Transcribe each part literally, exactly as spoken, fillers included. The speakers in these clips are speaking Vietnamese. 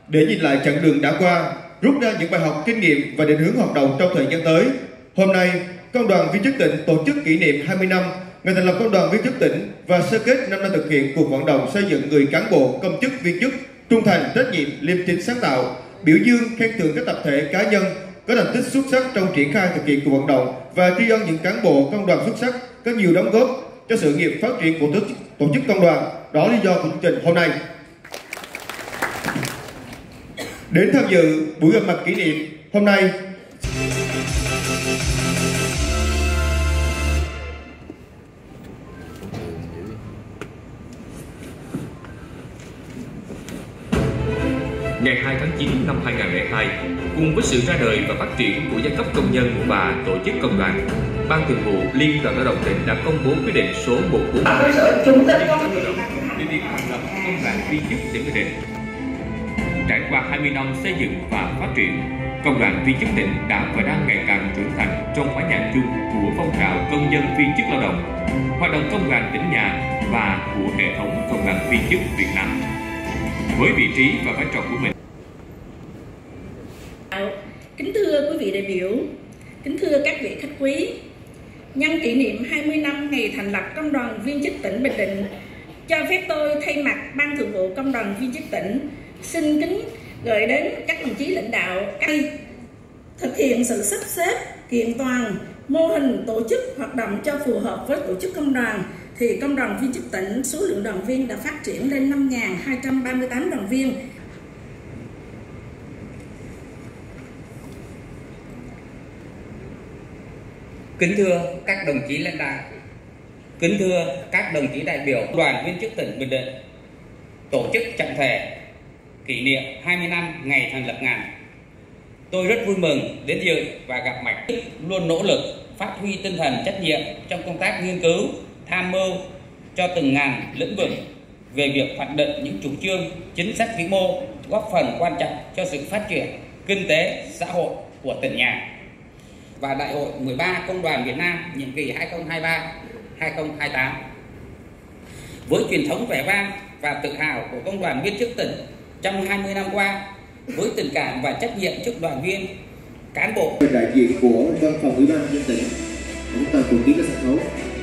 Để nhìn lại chặng đường đã qua, rút ra những bài học kinh nghiệm và định hướng hoạt động trong thời gian tới, hôm nay, Công đoàn Viên chức tỉnh tổ chức kỷ niệm hai mươi năm ngày thành lập Công đoàn Viên chức tỉnh và sơ kết năm năm thực hiện cuộc vận động xây dựng người cán bộ, công chức, viên chức trung thành, trách nhiệm, liêm chính, sáng tạo, biểu dương, khen thưởng các tập thể, cá nhân có thành tích xuất sắc trong triển khai thực hiện cuộc vận động và tri ân những cán bộ công đoàn xuất sắc có nhiều đóng góp cho sự nghiệp phát triển của tổ chức, tổ chức công đoàn. Đó là lý do của chương trình hôm nay. Đến tham dự buổi gặp mặt kỷ niệm hôm nay, ngày hai tháng chín năm hai nghìn không trăm lẻ hai, cùng với sự ra đời và phát triển của giai cấp công nhân và tổ chức công đoàn, Ban Thường vụ Liên đoàn Lao động tỉnh đã công bố quyết định số một bốn bảy về việc thành lập Công đoàn Viên chức tỉnh Bình Định. Trải qua hai mươi năm xây dựng và phát triển, Công đoàn Viên chức tỉnh đã và đang ngày càng trưởng thành trong mái nhà chung của phong trào công nhân viên chức lao động, hoạt động công đoàn tỉnh nhà và của hệ thống công đoàn viên chức Việt Nam. Với vị trí và vai trò của mình. Kính thưa quý vị đại biểu, kính thưa các vị khách quý, nhân kỷ niệm hai mươi năm ngày thành lập Công đoàn Viên chức tỉnh Bình Định, cho phép tôi thay mặt Ban Thường vụ Công đoàn Viên chức tỉnh xin kính gửi đến các đồng chí lãnh đạo các thực hiện sự sắp xếp kiện toàn mô hình tổ chức hoạt động cho phù hợp với tổ chức công đoàn, thì Công đoàn Viên chức tỉnh số lượng đoàn viên đã phát triển lên năm nghìn hai trăm ba mươi tám đoàn viên. Kính thưa các đồng chí lãnh đạo, kính thưa các đồng chí đại biểu Đoàn Viên chức tỉnh Bình Định, tổ chức trọng thể kỷ niệm hai mươi năm ngày thành lập ngành. Tôi rất vui mừng đến dự và gặp mặt, luôn nỗ lực phát huy tinh thần trách nhiệm trong công tác nghiên cứu, tham mưu cho từng ngành lĩnh vực về việc hoạch định những chủ trương, chính sách vĩ mô góp phần quan trọng cho sự phát triển kinh tế, xã hội của tỉnh nhà. Và Đại hội mười ba Công đoàn Việt Nam nhiệm kỳ hai nghìn không trăm hai mươi ba đến hai nghìn không trăm hai mươi tám. Với truyền thống vẻ vang và tự hào của Công đoàn Viên chức tỉnh trong hai mươi năm qua, với tình cảm và trách nhiệm trước đoàn viên, cán bộ, đại diện của Văn phòng Ủy ban nhân dân tỉnh, chúng ta cùng ký các sân khấu.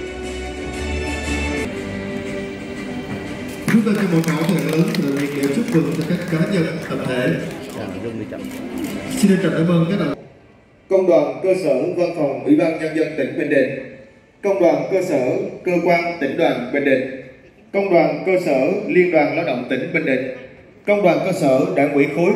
Chúng ta cho một tràng thật lớn từ nhiệt liệt chúc mừng cho các cá nhân, tập thể. Xin trân trọng cảm ơn các đồng Công đoàn cơ sở Văn phòng Ủy ban nhân dân tỉnh Bình Định, Công đoàn cơ sở cơ quan tỉnh đoàn Bình Định, Công đoàn cơ sở Liên đoàn Lao động tỉnh Bình Định, Công đoàn cơ sở Đảng ủy khối